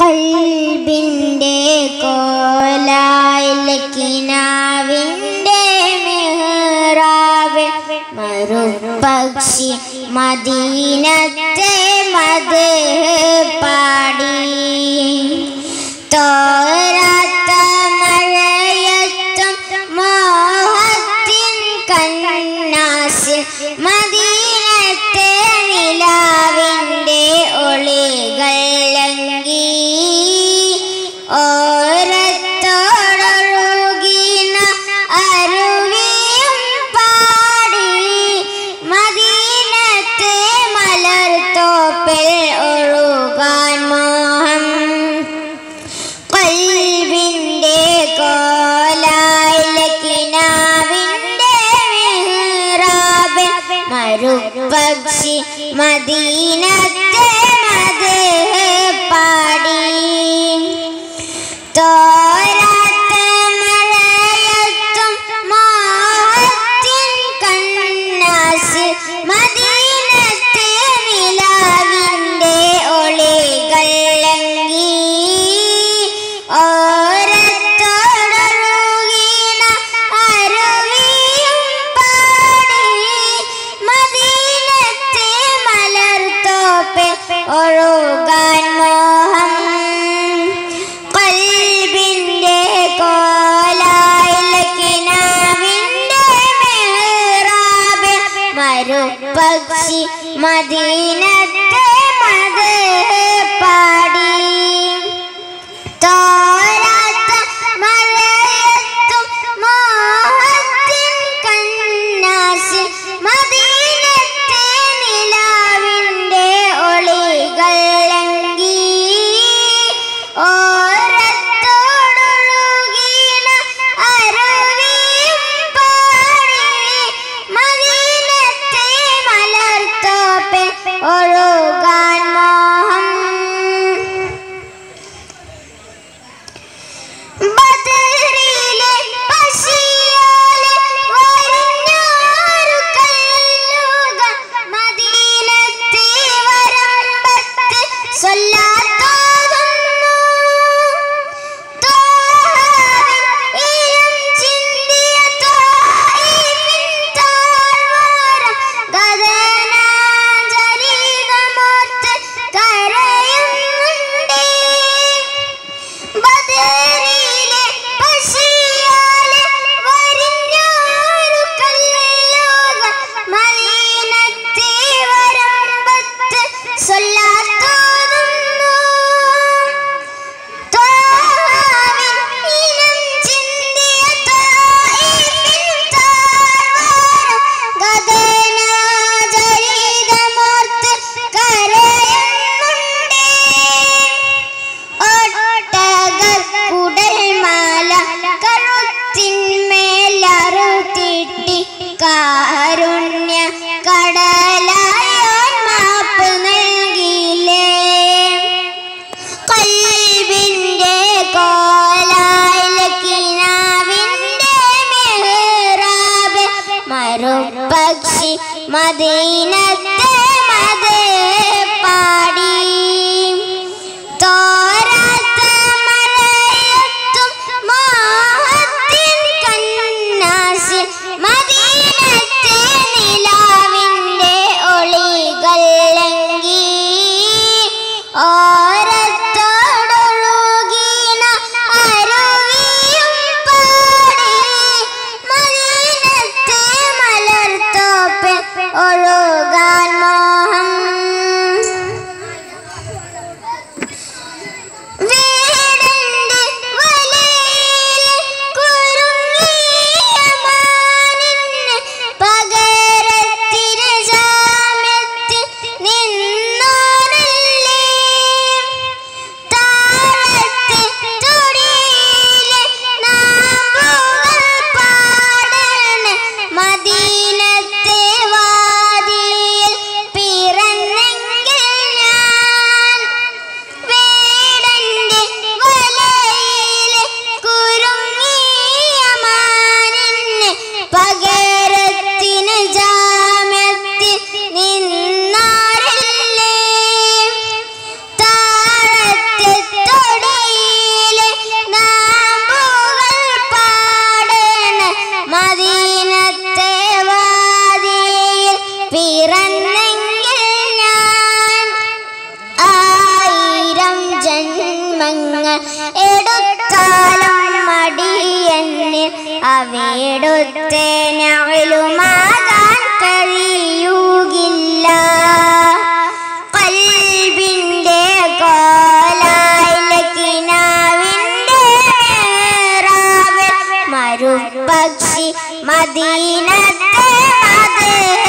കൽബിൻ്റെ കോലായിൽ കിനാവിൻ്റെ മിഹ്റാബിൽ മറുപക്ഷി മദീനത്തെ മദ്ഹ് പാടി. തോരാത്ത മഴയത്തും മോഹത്തിൻ കന്നാസിൽ മദീനത്തെ നിലാവിൻ്റെ ഒളികൾ ലംഘി. ഓരത്തോടൊഴുകിന അരുവിയും പാടി മദീനത്തെ മലർത്തോപ്പിൽ ഒഴുകാൻ മോഹം. കൽബിൻ്റെ കോലായിൽ കിനാവിൻ്റെ മിഹ്റാബിൽ മറുപക്ഷി മദീനത്തെ മദ്ഹ് പാടി. തോരാത്ത മഴയത്തും മോഹത്തിൻ കന്നാസിൽ മദീനത്തെ നിലാവിൻ്റെ ഒളികൾ ലംഘി. ഓരത്തോടൊഴുകിന അരുവിയും പാടി മദീനത്തെ മലർത്തോപ്പിൽ ഒഴുകാൻ മോഹം. കൽബിൻ്റെ കോലായിൽ കിനാവിൻ്റെ മിഹ്റാബിൽ മറുപക്ഷി മദീനത്തെ മദ്ഹ് പാടി. തോരാത്ത മഴയത്തും മോഹത്തിൻ കന്നാസിൽ മദീനത്തെ നിലാവിൻ്റെ ഒളികൾ ലംഘി. ഓരത്തോടൊഴുകിന അരുവിയും പാടി മദീനത്തെ മലർത്തോപ്പിൽ ഒഴുകാൻ മോഹം. ബദറിലെ പശിയാലെ വരിഞ്ഞൊരു കല്ലുകൾ മദീനത്തെ വരമ്പത്ത് സ്വലാത്തോതുന്നു. ത്വാഹാവിൻ ഇളം ചിന്തിയ ത്വായിഫിൻ താഴ്വാരം ഗഗനാചരിതമോർത്ത് കരയുന്നുണ്ടേ. ബദറിലെ പശിയാലെ വരിഞ്ഞൊരു കല്ലുകൾ മദീനത്തെ വരമ്പത്ത് സ്വലാത്തോതുന്നു. ത്വാഹാവിൻ ഇളം ചിന്തിയ ത്വായിഫിൻ താഴ്വാരം ഗഗനാചരിതമോർത്ത് കരയുന്നുണ്ടേ. ഒട്ടകക്കുടൽമാല കഴുത്തിന്മേലറുത്തിട്ടി കാരുണ്യ കടലായോൻ മാപ്പ് നൽകിയില്ലേ. കൽബിൻ്റെ കോലായിൽ കിനാവിൻ്റെ മിഹ്റാബിൽ മറുപക്ഷി മദീനത്തെ മദ്ഹ് പാടി. തോരാത്ത മഴയത്തും മോഹത്തിൻ കന്നാസിൽ മദീനത്തെ നിലാവിൻ്റെ ഒളികൾ ലംഘി. ഓരത്തോടൊഴുകിന അരുവിയും പാടി മദീനത്തെ മലർത്തോപ്പിൽ ഒഴുകാൻ പിറന്നെങ്കിൽ ഞാൻ 1000 ജന്മങ്ങൾ എടുത്താലും മടിയെന്നിൽ അവയെടുത്തേനുമാകാൻ കഴിയുകില്ല. കൽബിന്റെ കോലായിലെ കിനാവിന്റെ മേറാവിൽ മരുപ്പക്ഷി മദീനത്തെ